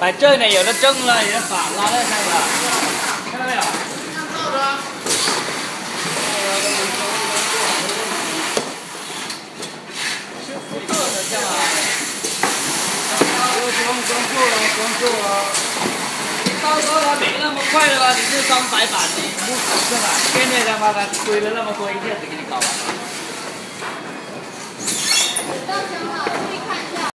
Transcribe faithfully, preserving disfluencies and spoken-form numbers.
摆这呢，有的正了，有的反了，那看了，看到没有？看到了。是福特的这样啊。不用装错了，装错了。到时候它没那么快的话，你就装白板，你不是吧？现在他妈的堆了那么多，一下子给你搞完了。 到挺好。